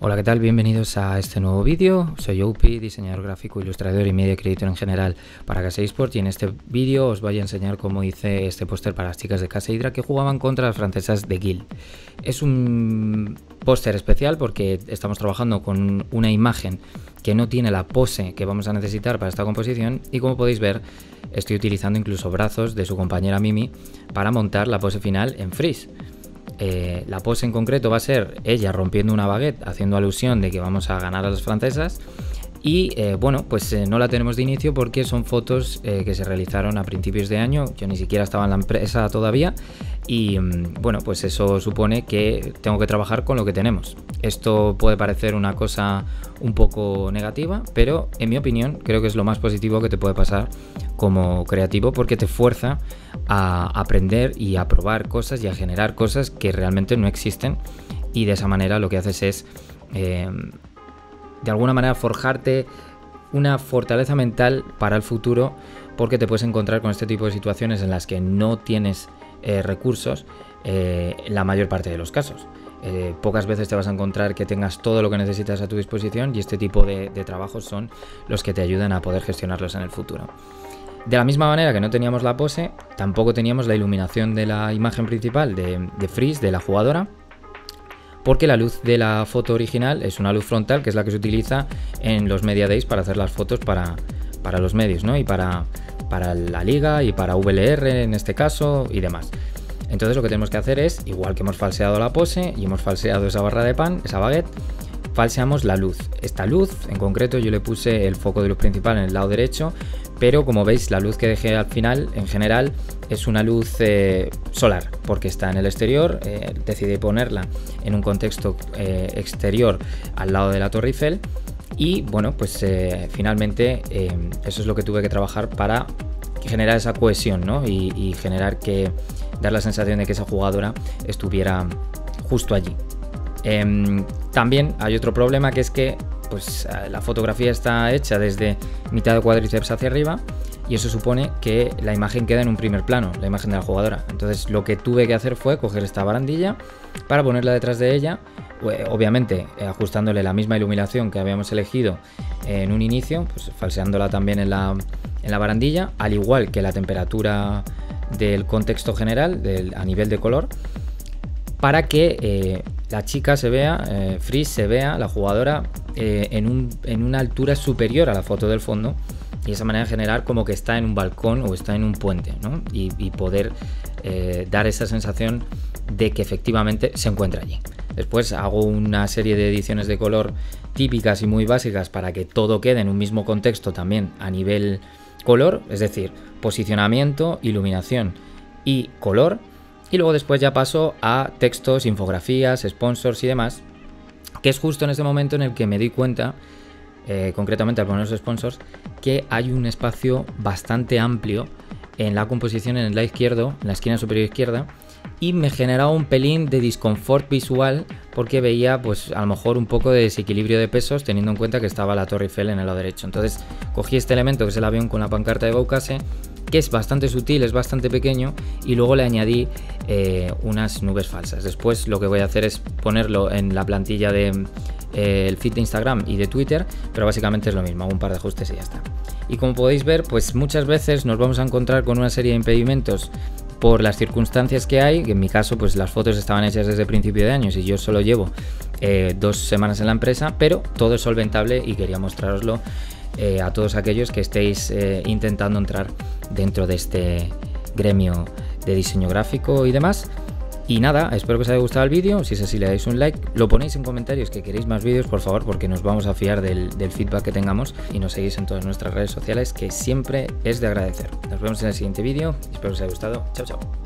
Hola, ¿qué tal? Bienvenidos a este nuevo vídeo. Soy Oupi, diseñador gráfico, ilustrador y media creator en general para Casa eSport, y en este vídeo os voy a enseñar cómo hice este póster para las chicas de Casa Hydra que jugaban contra las francesas de Guild. Es un póster especial porque estamos trabajando con una imagen que no tiene la pose que vamos a necesitar para esta composición, y como podéis ver estoy utilizando incluso brazos de su compañera Mimi para montar la pose final en freeze. La pose en concreto va a ser ella rompiendo una baguette, haciendo alusión de que vamos a ganar a las francesas. Y bueno, pues no la tenemos de inicio porque son fotos que se realizaron a principios de año. Yo ni siquiera estaba en la empresa todavía, y bueno, pues eso supone que tengo que trabajar con lo que tenemos. Esto puede parecer una cosa un poco negativa, pero en mi opinión creo que es lo más positivo que te puede pasar como creativo, porque te fuerza a aprender y a probar cosas y a generar cosas que realmente no existen, y de esa manera lo que haces es de alguna manera forjarte una fortaleza mental para el futuro, porque te puedes encontrar con este tipo de situaciones en las que no tienes recursos en la mayor parte de los casos. Pocas veces te vas a encontrar que tengas todo lo que necesitas a tu disposición, y este tipo de trabajos son los que te ayudan a poder gestionarlos en el futuro. De la misma manera que no teníamos la pose, tampoco teníamos la iluminación de la imagen principal de freeze de la jugadora, porque la luz de la foto original es una luz frontal, que es la que se utiliza en los Media Days para hacer las fotos para los medios, ¿no? Y para la liga y para VLR en este caso y demás. Entonces lo que tenemos que hacer es, igual que hemos falseado la pose y hemos falseado esa barra de pan, esa baguette, falseamos la luz. Esta luz en concreto yo le puse el foco de luz principal en el lado derecho, pero como veis la luz que dejé al final en general es una luz solar, porque está en el exterior. Decidí ponerla en un contexto exterior al lado de la Torre Eiffel, y bueno, pues finalmente eso es lo que tuve que trabajar para generar esa cohesión, ¿no? Y generar dar la sensación de que esa jugadora estuviera justo allí. También hay otro problema, que es que pues la fotografía está hecha desde mitad de cuádriceps hacia arriba, y eso supone que la imagen queda en un primer plano, la imagen de la jugadora. Entonces lo que tuve que hacer fue coger esta barandilla para ponerla detrás de ella, obviamente ajustándole la misma iluminación que habíamos elegido en un inicio, pues falseándola también en la barandilla, al igual que la temperatura del contexto general a nivel de color, para que la chica se vea, freeze se vea, la jugadora en una altura superior a la foto del fondo, y de esa manera generar como que está en un balcón o está en un puente, ¿no? Y poder dar esa sensación de que efectivamente se encuentra allí. Después hago una serie de ediciones de color típicas y muy básicas para que todo quede en un mismo contexto también a nivel color, es decir, posicionamiento, iluminación y color. Y luego después ya paso a textos, infografías, sponsors y demás, que es justo en este momento en el que me di cuenta, concretamente al poner los sponsors, que hay un espacio bastante amplio en la composición en el lado izquierdo, en la esquina superior izquierda, y me generaba un pelín de disconfort visual porque veía pues a lo mejor un poco de desequilibrio de pesos, teniendo en cuenta que estaba la Torre Eiffel en el lado derecho. Entonces cogí este elemento, que es el avión con la pancarta de Baucase, que es bastante sutil, es bastante pequeño, y luego le añadí unas nubes falsas. Después lo que voy a hacer es ponerlo en la plantilla del feed de Instagram y de Twitter, pero básicamente es lo mismo, hago un par de ajustes y ya está. Y como podéis ver, pues muchas veces nos vamos a encontrar con una serie de impedimentos por las circunstancias que hay, que en mi caso pues las fotos estaban hechas desde principio de año y yo solo llevo 2 semanas en la empresa, pero todo es solventable y quería mostraroslo a todos aquellos que estéis intentando entrar dentro de este gremio de diseño gráfico y demás. Y nada, espero que os haya gustado el vídeo. Si es así, le dais un like, lo ponéis en comentarios que queréis más vídeos, por favor, porque nos vamos a fiar del feedback que tengamos, y nos seguís en todas nuestras redes sociales, que siempre es de agradecer. Nos vemos en el siguiente vídeo, espero que os haya gustado. Chao, chao.